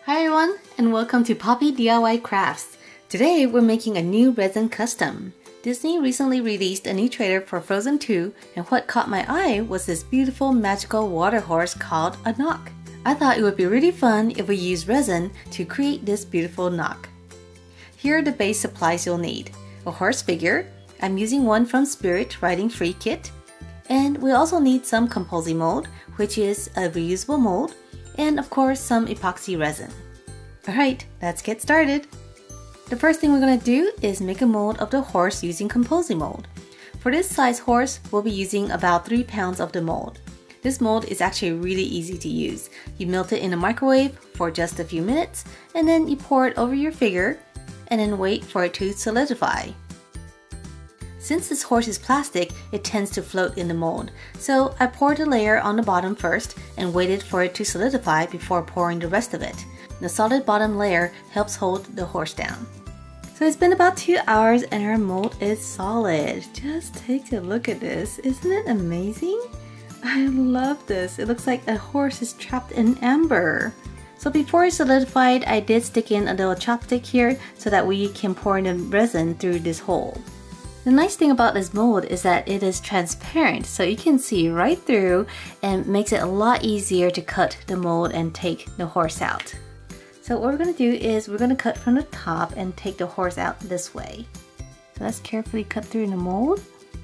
Hi everyone, and welcome to Poppy DIY Crafts. Today we're making a new resin custom. Disney recently released a new trailer for Frozen 2, and what caught my eye was this beautiful magical water horse called a Nokk. I thought it would be really fun if we use resin to create this beautiful Nokk. Here are the base supplies you'll need. A horse figure, I'm using one from Spirit Riding Free Kit, and we also need some ComposiMold, which is a reusable mold, and of course some epoxy resin. Alright, let's get started. The first thing we're going to do is make a mold of the horse using ComposiMold. For this size horse, we'll be using about 3 pounds of the mold. This mold is actually really easy to use. You melt it in a microwave for just a few minutes, and then you pour it over your figure, and then wait for it to solidify. Since this horse is plastic, it tends to float in the mold, so I poured a layer on the bottom first and waited for it to solidify before pouring the rest of it. The solid bottom layer helps hold the horse down. So it's been about 2 hours and our mold is solid. Just take a look at this. Isn't it amazing? I love this. It looks like a horse is trapped in amber. So before it solidified, I did stick in a little chopstick here so that we can pour the resin through this hole. The nice thing about this mold is that it is transparent, so you can see right through and makes it a lot easier to cut the mold and take the horse out. So what we're going to do is we're going to cut from the top and take the horse out this way. So let's carefully cut through the mold.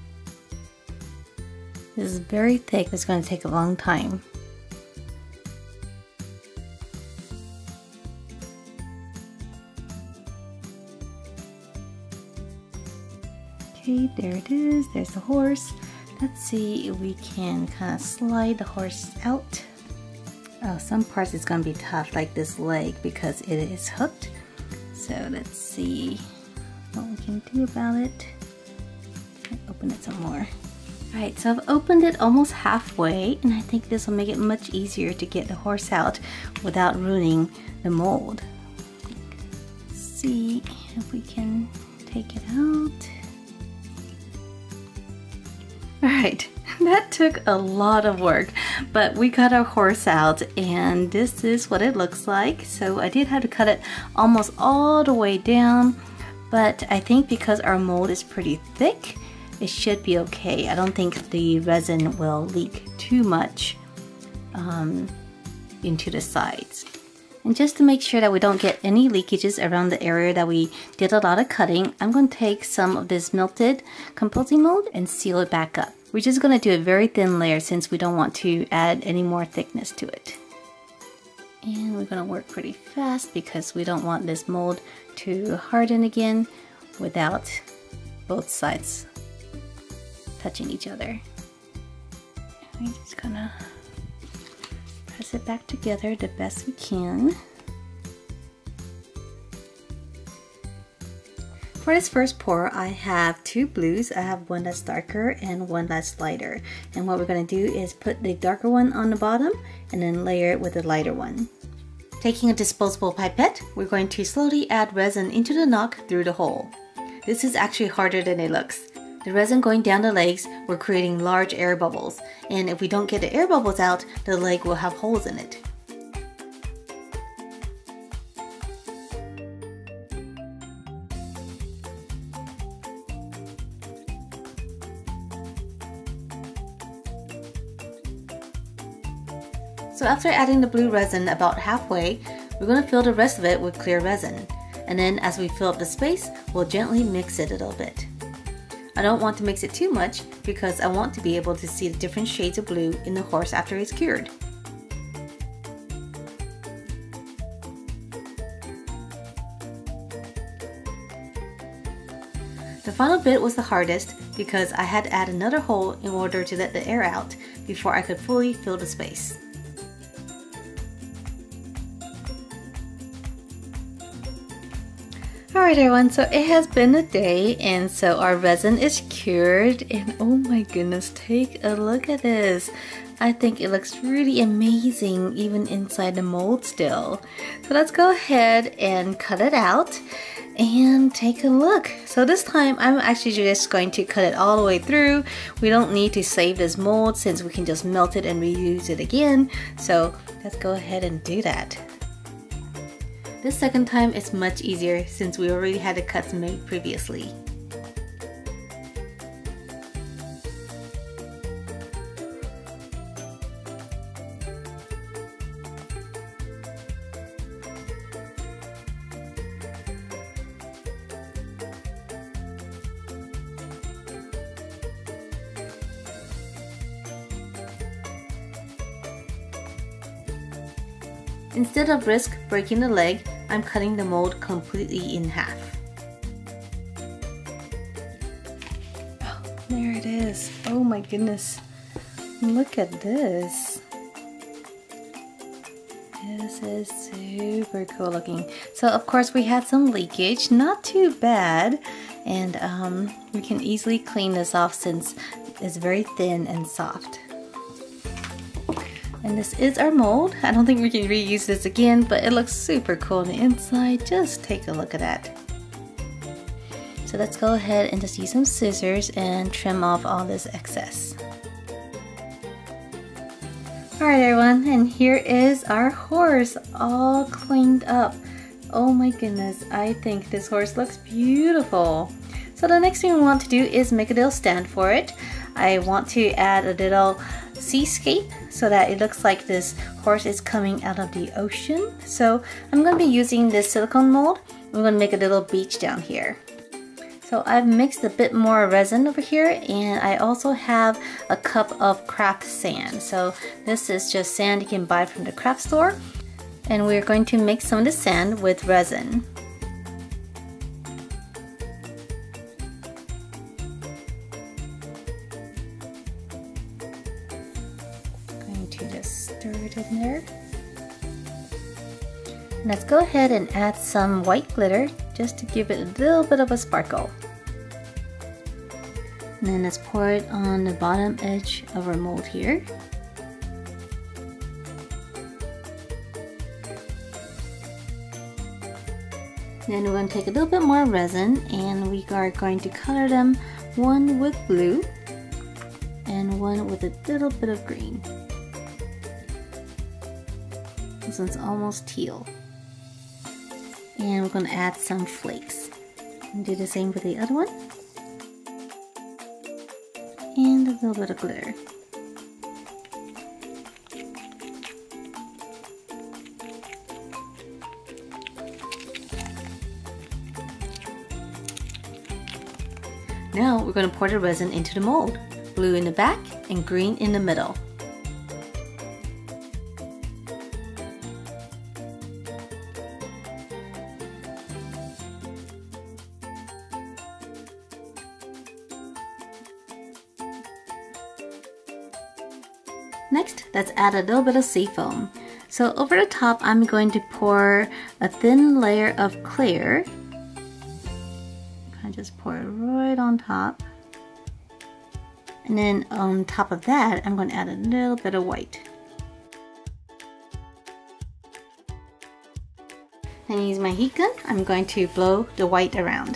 This is very thick, it's going to take a long time. Okay, there it is, there's the horse. Let's see if we can kind of slide the horse out. Oh, some parts it's going to be tough, like this leg, because it is hooked. So let's see what we can do about it. Open it some more. Alright, so I've opened it almost halfway, and I think this will make it much easier to get the horse out without ruining the mold. Let's see if we can take it out. Alright, that took a lot of work, but we got our horse out and this is what it looks like. So I did have to cut it almost all the way down, but I think because our mold is pretty thick, it should be okay. I don't think the resin will leak too much into the sides. And just to make sure that we don't get any leakages around the area that we did a lot of cutting, I'm going to take some of this melted ComposiMold and seal it back up. We're just going to do a very thin layer since we don't want to add any more thickness to it. And we're going to work pretty fast because we don't want this mold to harden again without both sides touching each other. We're just going to press it back together the best we can. For this first pour, I have 2 blues. I have one that's darker and one that's lighter. And what we're going to do is put the darker one on the bottom and then layer it with the lighter one. Taking a disposable pipette, we're going to slowly add resin into the Nokk through the hole. This is actually harder than it looks. The resin going down the legs, we're creating large air bubbles, and if we don't get the air bubbles out, the leg will have holes in it. So after adding the blue resin about halfway, we're going to fill the rest of it with clear resin. And then as we fill up the space, we'll gently mix it a little bit. I don't want to mix it too much because I want to be able to see the different shades of blue in the horse after it's cured. The final bit was the hardest because I had to add another hole in order to let the air out before I could fully fill the space. Alright everyone, so it has been a day and so our resin is cured and oh my goodness, take a look at this. I think it looks really amazing even inside the mold still. So let's go ahead and cut it out and take a look. So this time I'm actually just going to cut it all the way through. We don't need to save this mold since we can just melt it and reuse it again. So let's go ahead and do that. This second time is much easier since we already had the cuts made previously. Instead of risk breaking the leg, I'm cutting the mold completely in half. Oh, there it is. Oh my goodness. Look at this. This is super cool looking. So of course we had some leakage, not too bad. And we can easily clean this off since it's very thin and soft. And this is our mold. I don't think we can reuse this again, but it looks super cool on the inside. Just take a look at that. So let's go ahead and just use some scissors and trim off all this excess. Alright everyone, and here is our horse all cleaned up. Oh my goodness, I think this horse looks beautiful. So the next thing we want to do is make a little stand for it. I want to add a little seascape so that it looks like this horse is coming out of the ocean. So I'm going to be using this silicone mold. I'm going to make a little beach down here. So I've mixed a bit more resin over here, and I also have a cup of craft sand. So this is just sand you can buy from the craft store, and we're going to mix some of the sand with resin. Just stir it in there. Let's go ahead and add some white glitter just to give it a little bit of a sparkle. And then let's pour it on the bottom edge of our mold here. Then we're going to take a little bit more resin and we are going to color them, one with blue and one with a little bit of green. This one's almost teal. And we're going to add some flakes. And do the same with the other one. And a little bit of glitter. Now we're going to pour the resin into the mold. Blue in the back and green in the middle. Next, let's add a little bit of seafoam. So over the top, I'm going to pour a thin layer of clear. I just pour it right on top. And then on top of that, I'm going to add a little bit of white. And use my heat gun, I'm going to blow the white around.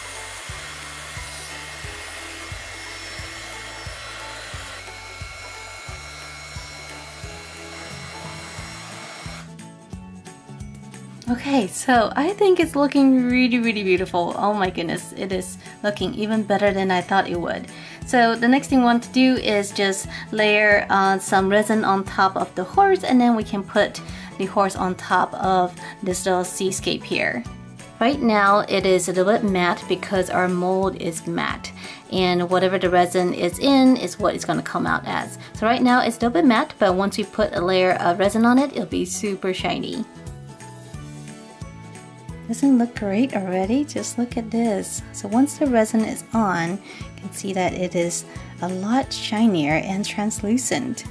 Okay, so I think it's looking really beautiful. Oh my goodness, it is looking even better than I thought it would. So the next thing we want to do is just layer some resin on top of the horse, and then we can put the horse on top of this little seascape here. Right now it is a little bit matte because our mold is matte, and whatever the resin is in is what it's going to come out as. So right now it's a little bit matte, but once we put a layer of resin on it, it'll be super shiny. Doesn't it look great already? Just look at this. So once the resin is on, you can see that it is a lot shinier and translucent.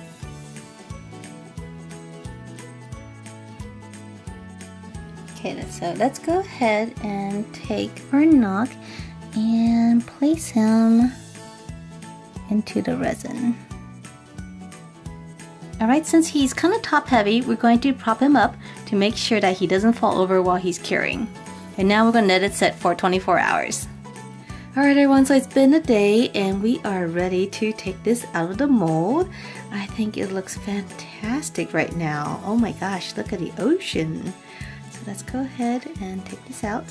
Okay, so let's go ahead and take our Nokk and place him into the resin. Alright, since he's kind of top heavy, we're going to prop him up to make sure that he doesn't fall over while he's curing. And now we're going to let it set for 24 hours. Alright everyone, so it's been a day and we are ready to take this out of the mold. I think it looks fantastic right now. Oh my gosh, look at the ocean. It's So let's go ahead and take this out.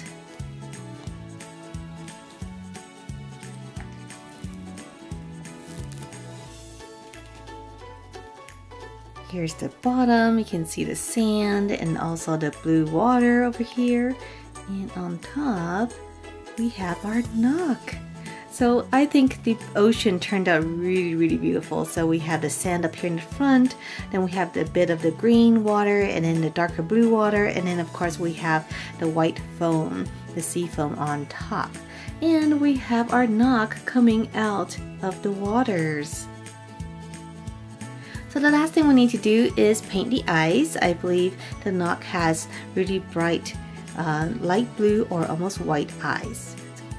Here's the bottom. You can see the sand and also the blue water over here. And on top, we have our Nokk. So I think the ocean turned out really beautiful. So we have the sand up here in the front, then we have the bit of the green water, and then the darker blue water, and then of course we have the white foam, the sea foam on top. And we have our Nokk coming out of the waters. So the last thing we need to do is paint the eyes. I believe the Nokk has really bright light blue or almost white eyes.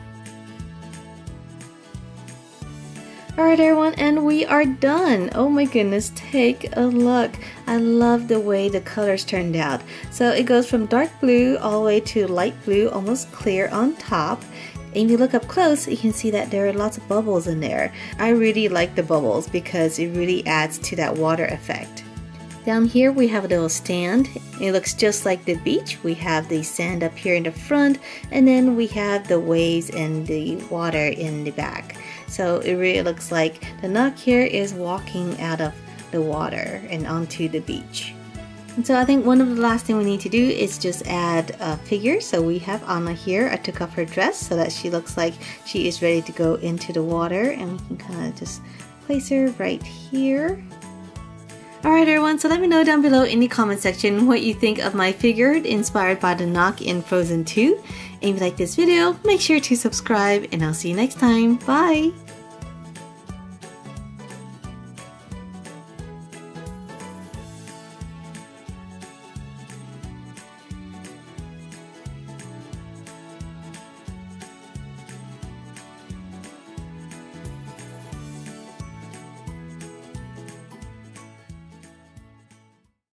Alright everyone, and we are done. Oh my goodness, take a look. I love the way the colors turned out. So it goes from dark blue all the way to light blue, almost clear on top. And if you look up close, you can see that there are lots of bubbles in there. I really like the bubbles because it really adds to that water effect. Down here we have a little stand. It looks just like the beach. We have the sand up here in the front, and then we have the waves and the water in the back. So it really looks like the Nokk here is walking out of the water and onto the beach. And so I think one of the last thing we need to do is just add a figure. So we have Anna here. I took off her dress so that she looks like she is ready to go into the water, and we can kind of just place her right here. Alright everyone, so let me know down below in the comment section what you think of my figure inspired by the Nokk in Frozen 2. And if you like this video, make sure to subscribe, and I'll see you next time. Bye!